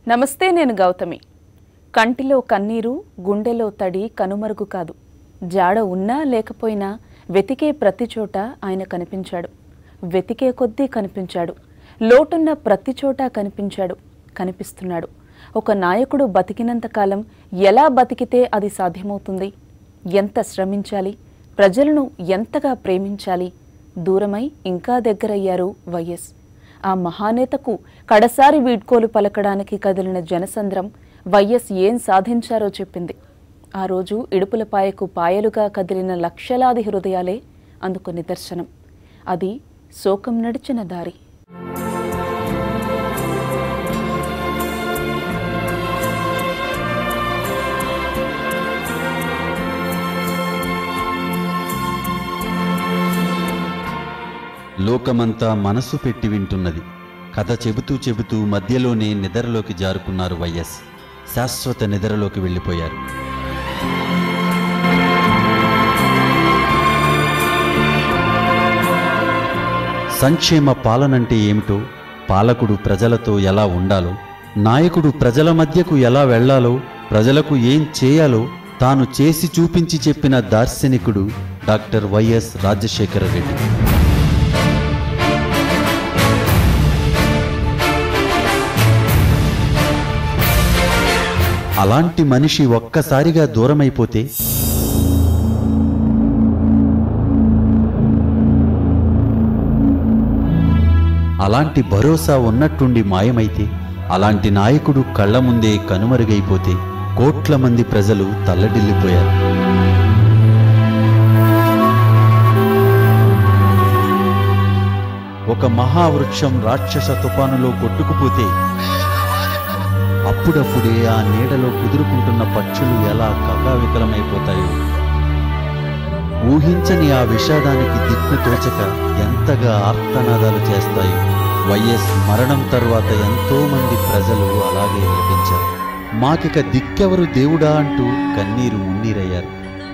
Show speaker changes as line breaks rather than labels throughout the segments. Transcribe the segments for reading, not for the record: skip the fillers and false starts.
నమస్తే, నేను గౌతమి. కంటిలో కన్నీరు, గుండెలో తడి కనుమరుగు కాదు. జాడ ఉన్నా లేకపోయినా వెతికే ప్రతి చోట ఆయన కనిపించాడు. వెతికే కొద్దీ కనిపించాడు. లోటున్న ప్రతి చోట కనిపించాడు, కనిపిస్తున్నాడు. ఒక నాయకుడు బతికినంతకాలం ఎలా బతికితే అది సాధ్యమవుతుంది? ఎంత శ్రమించాలి? ప్రజలను ఎంతగా ప్రేమించాలి? దూరమై ఇంకా దగ్గరయ్యారు వైఎస్. ఆ మహానేతకు కడసారి వీడ్కోలు పలకడానికి కదిలిన జనసంద్రం వైఎస్ ఏం సాధించారో చెప్పింది. ఆ రోజు ఇడుపులపాయకు పాయలుగా కదిలిన లక్షలాది హృదయాలే అందుకు నిదర్శనం. అది శోకం నడిచిన దారి.
లోకమంతా మనసు పెట్టి వింటున్నది. కథ చెబుతూ చెబుతూ మధ్యలోనే నిద్రలోకి జారుకున్నారు వైఎస్. శాశ్వత నిద్రలోకి వెళ్ళిపోయారు. సంక్షేమ పాలనంటే ఏమిటో, పాలకుడు ప్రజలతో ఎలా ఉండాలో, నాయకుడు ప్రజల మధ్యకు ఎలా వెళ్లాలో, ప్రజలకు ఏం చేయాలో తాను చేసి చూపించి చెప్పిన దార్శనికుడు డాక్టర్ వైఎస్ రాజశేఖర రెడ్డి. అలాంటి మనిషి ఒక్కసారిగా దూరమైపోతే అలాంటి భరోసా ఉన్నట్టుండి మాయమైతే, అలాంటి నాయకుడు కళ్ల ముందే కనుమరుగైపోతే కోట్ల మంది ప్రజలు తల్లడిల్లిపోయారు. ఒక మహావృక్షం రాక్షస తుఫానులో కొట్టుకుపోతే అప్పుడప్పుడే ఆ నీడలో కుదురుకుంటున్న పక్షులు ఎలా కకావికలమైపోతాయో, ఊహించని ఆ విషాదానికి దిక్కు తోచక ఎంతగా ఆర్తనాదాలు చేస్తాయో వైఎస్ మరణం తరువాత ఎంతో మంది ప్రజలు అలాగే విలపించారు. మాకిక దిక్కెవరు దేవుడా అంటూ కన్నీరు మున్నీరయ్యారు.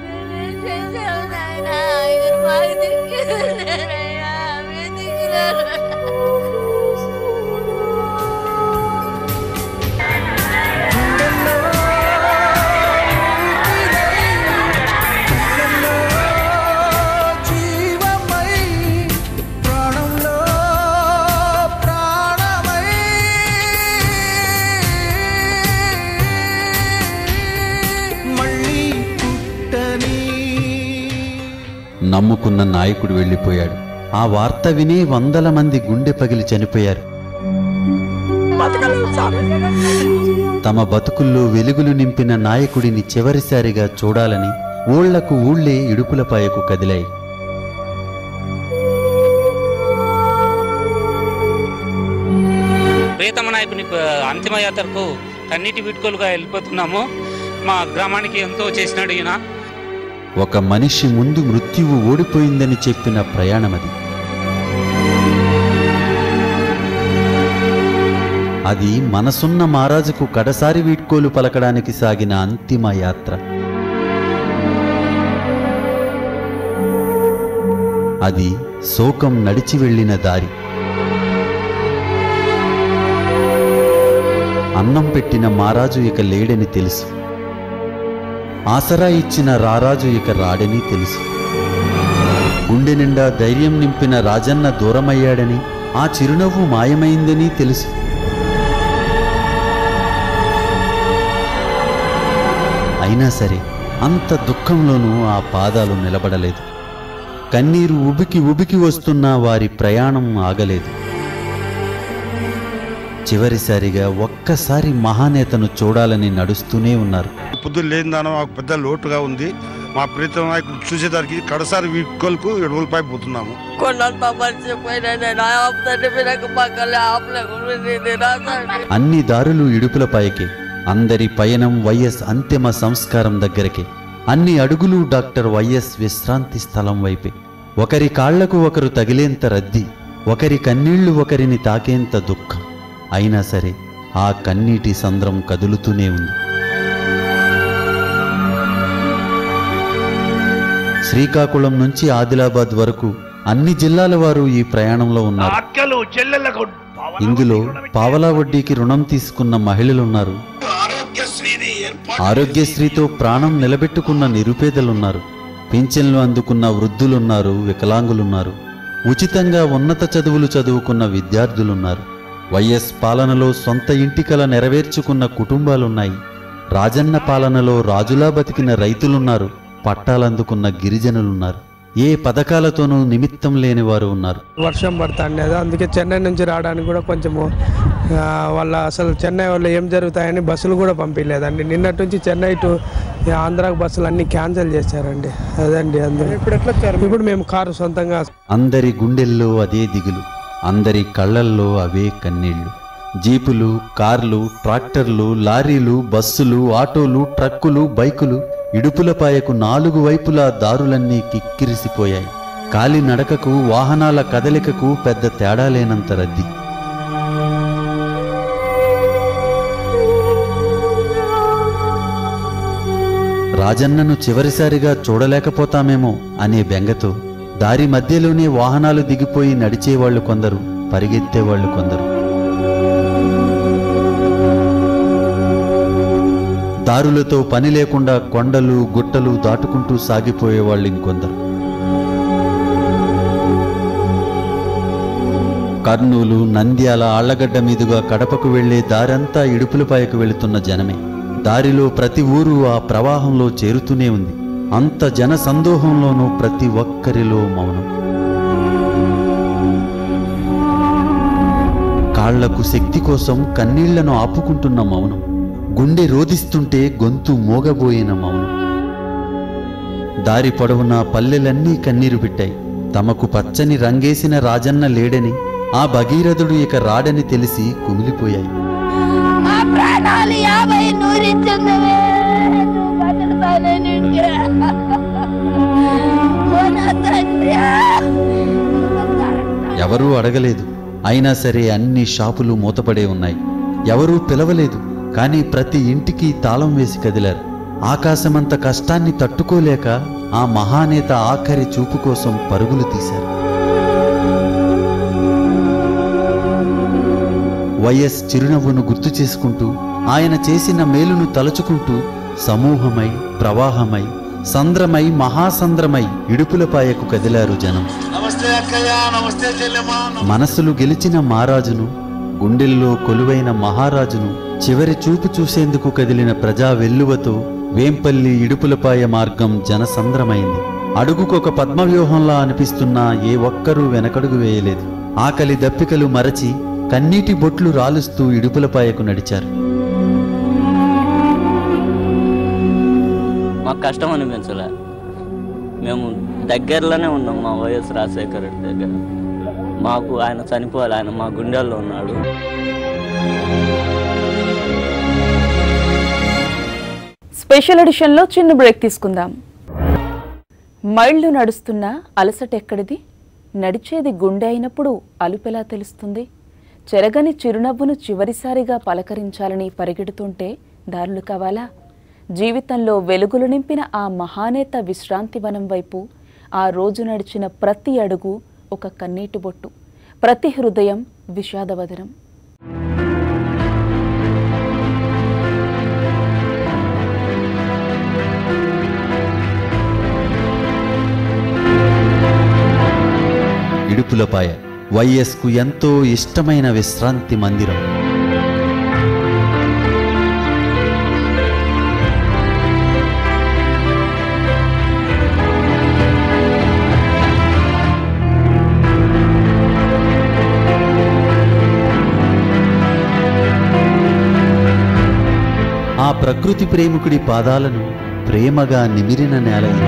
నమ్ముకున్న నాయకుడు వెళ్ళిపోయాడు. ఆ వార్త వినే వందల మంది గుండె పగిలి చనిపోయారు. తమ బతుకుల్లో వెలుగులు నింపిన నాయకుడిని చివరిసారిగా చూడాలని ఊళ్లకు ఊళ్లే ఇడుపులపాయకు కదిలాయి.
ప్రియతమ నాయకుని అంతిమయాత్రకు కన్నీటి వీడ్కోలుగా వెళ్ళిపోతున్నాము. మా గ్రామానికి ఎంతో చేసినాడు ఈయన.
ఒక మనిషి ముందు మృత్యువు ఓడిపోయిందని చెప్పిన ప్రయాణమది. అది మనసున్న మహారాజుకు కడసారి వీడ్కోలు పలకడానికి సాగిన అంతిమ యాత్ర. అది శోకం నడిచి వెళ్ళిన దారి. అన్నం పెట్టిన మహారాజు ఇక లేడని తెలుసు. ఆసరా ఇచ్చిన రారాజు ఇక రాడని తెలుసు. గుండె నిండా ధైర్యం నింపిన రాజన్న దూరమయ్యాడని, ఆ చిరునవ్వు మాయమైందని తెలుసు. అయినా సరే అంత దుఃఖంలోనూ ఆ పాదాలు నిలబడలేదు. కన్నీరు ఉబికి ఉబికి వస్తున్నా వారి ప్రయాణం ఆగలేదు. చివరిసారిగా ఒక్కసారి మహానేతను చూడాలని నడుస్తూనే ఉన్నారు.
పొద్దున్న లేనిదానో మాకు పెద్ద లోటుగా ఉంది. మా ప్రీతం నాయకుడు చూసేదానికి కడసారి వీడ్కోలుకు ఇడుపులపై పోతున్నాము.
అన్ని దారులు ఇడుపులపైకే. అందరి పయనం వైఎస్ అంతిమ సంస్కారం దగ్గరకే. అన్ని అడుగులు డాక్టర్ వైఎస్ విశ్రాంతి స్థలం వైపే. ఒకరి కాళ్లకు ఒకరు తగిలేంత రద్దీ, ఒకరి కన్నీళ్లు ఒకరిని తాకేంత దుఃఖం. అయినా సరే ఆ కన్నీటి సంద్రం కదులుతూనే ఉంది. శ్రీకాకుళం నుంచి ఆదిలాబాద్ వరకు అన్ని జిల్లాల వారు ఈ ప్రయాణంలో ఉన్నారు.
అక్కలు చెల్లెళ్లకు
ఇందులో పావలా వడ్డీకి రుణం తీసుకున్న మహిళలున్నారు, ఆరోగ్యశ్రీతో ప్రాణం నిలబెట్టుకున్న నిరుపేదలున్నారు, పింఛన్లు అందుకున్న వృద్ధులున్నారు, వికలాంగులున్నారు, ఉచితంగా ఉన్నత చదువులు చదువుకున్న విద్యార్థులున్నారు. వైఎస్ పాలనలో సొంత ఇంటి కల నెరవేర్చుకున్న కుటుంబాలున్నాయి. రాజన్న పాలనలో రాజులా బతికిన రైతులున్నారు, పట్టాలందుకున్న గిరిజనులున్నారు. ఏ పథకాలతోనూ నిమిత్తం లేని వారు ఉన్నారు.
వర్షం పడుతుండేది, అందుకే చెన్నై నుంచి రావడానికి కూడా కొంచెము వాళ్ళ అసలు చెన్నై వాళ్ళు ఏం జరుగుతాయని బస్సులు కూడా పంపించలేదండి. నిన్నటి నుంచి చెన్నై టు ఆంధ్రాకు బస్సులు అన్నీ క్యాన్సిల్ చేశారండి. అదండి అందరూ ఇప్పుడు మేము కారు సొంతంగా.
అందరి గుండెల్లో అదే దిగులు, అందరి కళ్ళల్లో అవే కన్నీళ్లు. జీపులు, కార్లు, ట్రాక్టర్లు, లారీలు, బస్సులు, ఆటోలు, ట్రక్కులు, బైకులు, ఇడుపులపాయకు 4 వైపులా దారులన్నీ కిక్కిరిసిపోయాయి. కాలినడకకు, వాహనాల కదలికకు పెద్ద తేడా లేనంత రద్దీ. రాజన్నను చివరిసారిగా చూడలేకపోతామేమో అనే బెంగతో దారి మధ్యలోనే వాహనాలు దిగిపోయి నడిచేవాళ్లు కొందరు, పరిగెత్తేవాళ్లు కొందరు. దారులతో పని లేకుండా కొండలు, గుట్టలు దాటుకుంటూ సాగిపోయేవాళ్ళు ఇంకొందరు. కర్నూలు, నంద్యాల, ఆళ్లగడ్డ మీదుగా కడపకు వెళ్లే దారంతా ఇడుపులపాయకు వెళుతున్న జనమే. దారిలో ప్రతి ఊరు ఆ ప్రవాహంలో చేరుతూనే ఉంది. అంత జన సందోహంలోనూ ప్రతి ఒక్కరిలో మౌనం. కాళ్లకు శక్తి కోసం కన్నీళ్లను ఆపుకుంటున్న మౌనం. గుండె రోదిస్తుంటే గొంతు మోగబోయిన మౌనం. దారి పొడవునా పల్లెలన్నీ కన్నీరు పెట్టాయి. తమకు పచ్చని రంగేసిన రాజన్న లేడని, ఆ భగీరథుడు ఇక రాడని తెలిసి కుమిలిపోయాయి. ఎవరూ అడగలేదు, అయినా సరే అన్ని షాపులు మూతపడే ఉన్నాయి. ఎవరూ పిలవలేదు, కానీ ప్రతి ఇంటికి తాళం వేసి కదిలారు. ఆకాశమంత కష్టాన్ని తట్టుకోలేక ఆ మహానేత ఆఖరి చూపు కోసం పరుగులు తీశారు. వైఎస్ చిరునవ్వును గుర్తు చేసుకుంటూ, ఆయన చేసిన మేలును తలుచుకుంటూ సమూహమై, ప్రవాహమై, సంద్రమై, మహాసంద్రమై ఇడుపులపాయకు కదిలారు జనం. మనసులు గెలిచిన మహారాజును, గుండెల్లో కొలువైన మహారాజును చివరి చూపు చూసేందుకు కదిలిన ప్రజా వెల్లువతో వేంపల్లి ఇడుపులపాయ మార్గం జనసంద్రమైంది. అడుగుకొక పద్మవ్యూహంలా అనిపిస్తున్నా ఏ ఒక్కరూ వెనకడుగు వేయలేదు. ఆకలి దప్పికలు మరచి కన్నీటి బొట్లు రాలుస్తూ ఇడుపులపాయకు నడిచారు.
మాకు కష్టం అనిపించలే, మేము దగ్గరలోనే ఉన్నాం. మా వైఎస్ రాజశేఖర రెడ్డి దగ్గర మాకు ఆయన చనిపోవాలి, ఆయన మా గుండెల్లో ఉన్నాడు.
స్పెషల్ ఎడిషన్లో చిన్న బ్రేక్ తీసుకుందాం. మైళ్ళు నడుస్తున్నా అలసటెక్కడిది? నడిచేది గుండె అయినప్పుడు అలుపెలా తెలుస్తుంది? చెరగని చిరునవ్వును చివరిసారిగా పలకరించాలని పరిగెడుతుంటే దారులు కావాలా? జీవితంలో వెలుగులు నింపిన ఆ మహానేత విశ్రాంతి వనం వైపు ఆ రోజు నడిచిన ప్రతి అడుగు ఒక కన్నీటి బొట్టు, ప్రతి హృదయం విషాదవదనం.
ఇడుపులపాయ వైఎస్కు ఎంతో ఇష్టమైన విశ్రాంతి మందిరం. ఆ ప్రకృతి ప్రేమికుడి పాదాలను ప్రేమగా నిమిరిన నేల ఇది.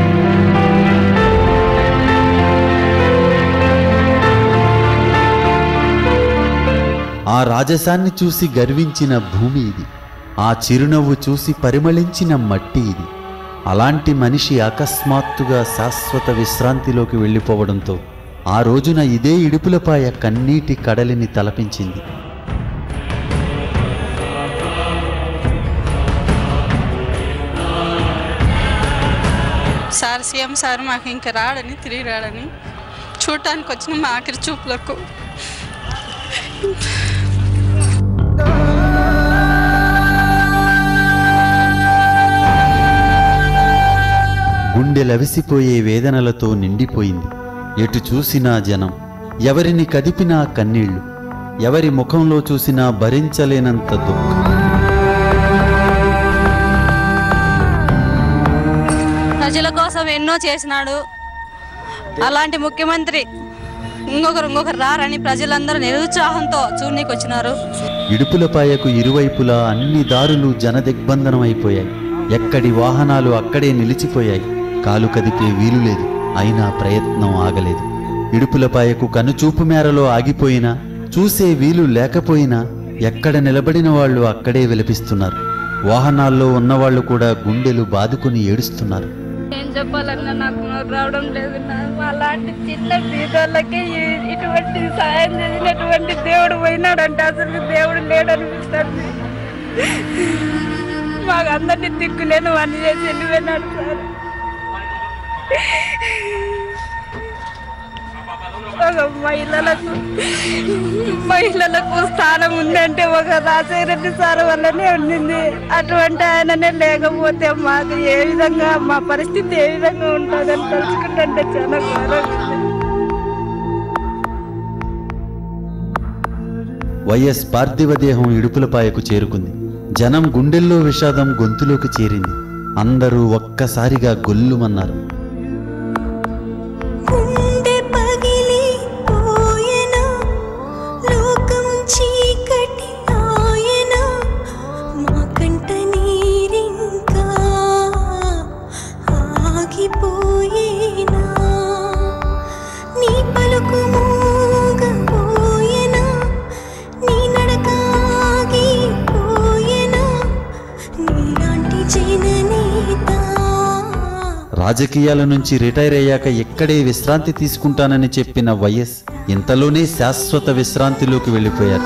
ఆ రాజసాన్ని చూసి గర్వించిన భూమి ఇది. ఆ చిరునవ్వు చూసి పరిమళించిన మట్టి ఇది. అలాంటి మనిషి అకస్మాత్తుగా శాశ్వత విశ్రాంతిలోకి వెళ్ళిపోవడంతో ఆ రోజున ఇదే ఇడుపులపాయ కన్నీటి కడలిని తలపించింది.
సార్ సీఎం సార్ మాకు ఇంకా రాడని, తిరిగి రాడని చూడటానికి వచ్చిన మా ఆఖరి చూపులకు
గుండెలవిసిపోయే వేదనలతో నిండిపోయింది. ఎటు చూసినా జనం, ఎవరిని కదిపినా కన్నీళ్లు, ఎవరి ముఖంలో చూసినా భరించలేనంత దుఃఖం.
ప్రజల కోసం ఎన్నో చేసినాడు. అలాంటి ముఖ్యమంత్రి ఇంకొకరు రారని ప్రజలందరూ నిరుత్సాహంతో చూడనీకి వచ్చినారు.
ఇడుపులపాయకు ఇరువైపులా అన్ని దారులు జనదిగ్బంధనం అయిపోయాయి. ఎక్కడి వాహనాలు అక్కడే నిలిచిపోయాయి. కాలు కదిపే వీలు లేదు. అయినా ప్రయత్నం ఆగలేదు. ఇడుపులపాయకు కనుచూపు మేరలో ఆగిపోయినా, చూసే వీలు లేకపోయినా ఎక్కడ నిలబడిన వాళ్ళు అక్కడే విలపిస్తున్నారు. వాహనాల్లో ఉన్నవాళ్లు కూడా గుండెలు బాదుకుని ఏడుస్తున్నారు.
ఏం చెప్పాలన్నా నాకు రావడం లేదు. అలాంటి చిన్న బీదోళ్ళకి ఇటువంటి సాయం చేసినటువంటి దేవుడు పోయినాడంటే అసలు దేవుడు లేడనిపిస్తుంది. మాకు అందరినీ దిక్కులేను అన్ని చేసి వెళ్ళిపోయినాడు సార్. మహిళలకు స్థానం ఉందంటే ఒక రాజశేఖర రెడ్డి సార్ వల్లనే ఉండింది. అటువంటి ఆయననే లేకపోతే మాకు ఏ విధంగా మా పరిస్థితి ఏ విధంగా ఉంటుందని తలుచుకుంటే చాలా ఘోరంగా.
వైఎస్ పార్థివ దేహం ఇడుపులపాయకు చేరుకుంది. జనం గుండెల్లో విషాదం గొంతులోకి చేరింది. అందరూ ఒక్కసారిగా గొల్లుమన్నారు. రాజకీయాల నుంచి రిటైర్ అయ్యాక ఎక్కడే విశ్రాంతి తీసుకుంటానని చెప్పిన వైఎస్ ఇంతలోనే శాశ్వత విశ్రాంతిలోకి వెళ్ళిపోయారు.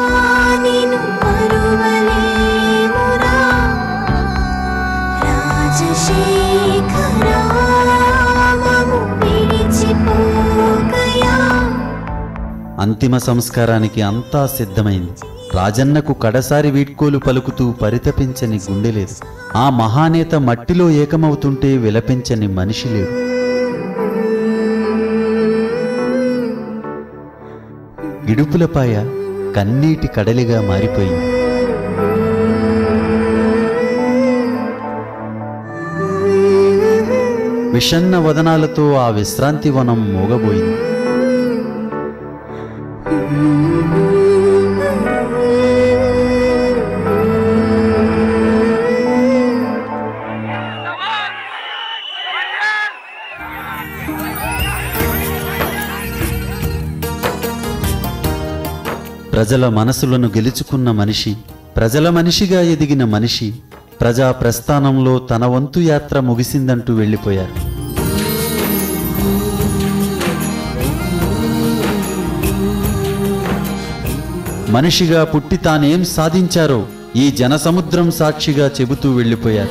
అంతిమ సంస్కారానికి అంతా సిద్ధమైంది. రాజన్నకు కడసారి వీడ్కోలు పలుకుతూ పరితపించని గుండె లేదు. ఆ మహానేత మట్టిలో ఏకమవుతుంటే విలపించని మనిషి లేడు. ఇడుపులపాయ కన్నీటి కడలిగా మారిపోయింది. విషన్న వదనాలతో ఆ విశ్రాంతి వనం మోగబోయింది. ప్రజల మనసులను గెలుచుకున్న మనిషి, ప్రజల మనిషిగా ఎదిగిన మనిషి ప్రజా ప్రస్థానంలో తన వంతు యాత్ర ముగిసిందంటూ వెళ్ళిపోయారు. మనిషిగా పుట్టి తానేం సాధించారో ఈ జనసముద్రం సాక్షిగా చెబుతూ వెళ్ళిపోయారు.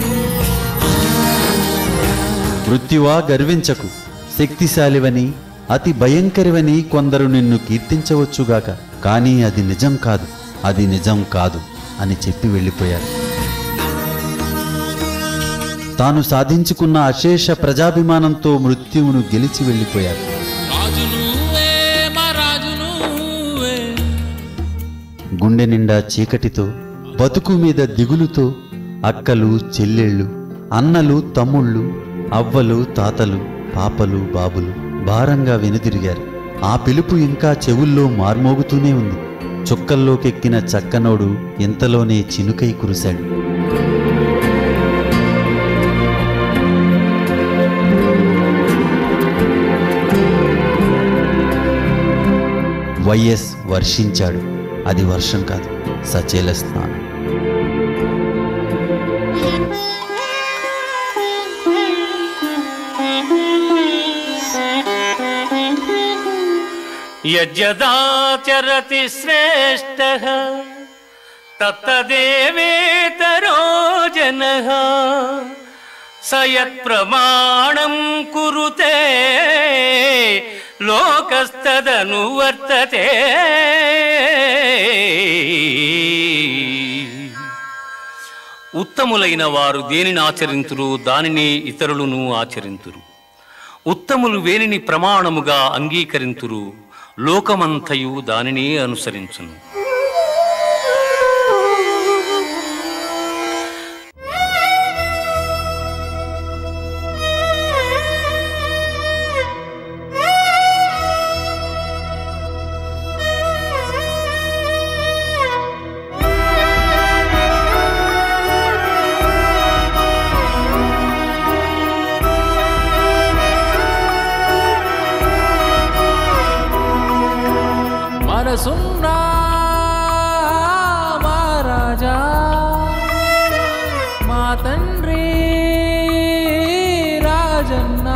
మృత్యువా గర్వించకు, శక్తిశాలివని అతి భయంకరివని కొందరు నిన్ను కీర్తించవచ్చుగాక, కానీ అది నిజం కాదు, అది నిజం కాదు అని చెప్పి వెళ్ళిపోయారు. తాను సాధించుకున్న అశేష ప్రజాభిమానంతో మృత్యువును గెలిచి వెళ్ళిపోయారు. గుండె నిండా చీకటితో, బతుకు మీద దిగులుతో అక్కలు చెల్లెళ్ళు, అన్నలు తమ్ముళ్ళు, అవ్వలు తాతలు, పాపలు బాబులు భారంగా వెనుదిరిగారు. ఆ పిలుపు ఇంకా చెవుల్లో మార్మోగుతూనే ఉంది. చుక్కల్లోకెక్కిన చక్కనోడు ఇంతలోనే చినుకై కురిశాడు. వైఎస్ వర్షించాడు. అది వర్షం కాదు, సచేల స్నానం.
యజ్జదాచరతి శ్రేష్ఠః తత్తదేవేతరో జనః సయత్ ప్రమాణం కురుతే లోకస్తదనువర్తతే. ఉత్తములైన వారు దేనిని ఆచరింతురు దానిని ఇతరులను ఆచరింతురు. ఉత్తములు వేనిని ప్రమాణముగా అంగీకరింతురు లోకమంతయు దానిని అనుసరించును.
మనసున్నా మా రాజా మా తండ్రి రాజన్న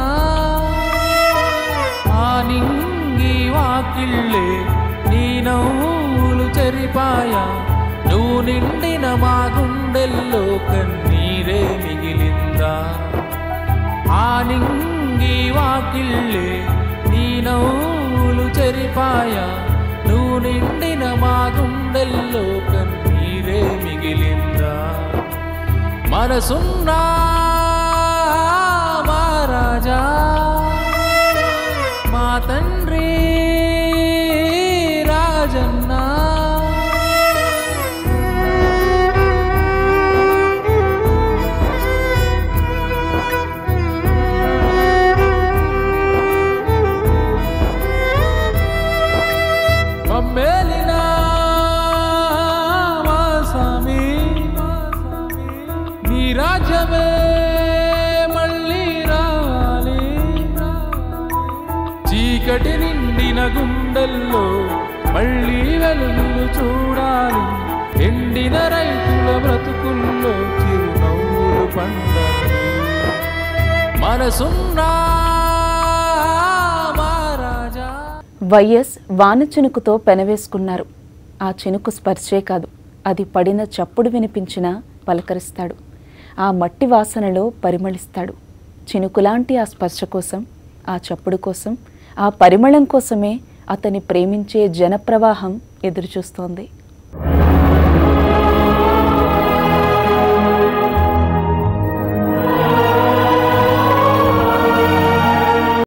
ఆనింగి వాకిళ్ళే నీ నవ్వులు చెరిపాయ నువ్వు నిండిన మా గుండెల్లో కన్నీరే మిగిలిందా. ఆనింగి వాకిళ్ళే నీ నవ్వులు చెరిపాయ నువ్వు నిండిన మా గుండెల్లో కన్నీరే మిగిలిందా. మనసున్నా మా రాజా మా తండ్రి రాజన్న మమ్మేలినా మా స్వామి నీ రాజ్యమే మళ్ళీ రావాలి. చీకటి నిండిన గుండెల్లో మళ్ళీ వెలుగులు చూడాలి. ఎండిన రైతుల బ్రతుకుల్లో చిరునవ్వులు పండాలి. మనసున్నా మా రాజా.
వైఎస్ వాన చినుకుతో పెనవేసుకున్నారు. ఆ చినుకు స్పర్శే కాదు, అది పడిన చప్పుడు వినిపించినా పలకరిస్తాడు. ఆ మట్టి వాసనలో పరిమళిస్తాడు. చినుకులాంటి ఆ స్పర్శ కోసం, ఆ చప్పుడు కోసం, ఆ పరిమళం కోసమే అతని ప్రేమించే జనప్రవాహం ఎదురుచూస్తోంది.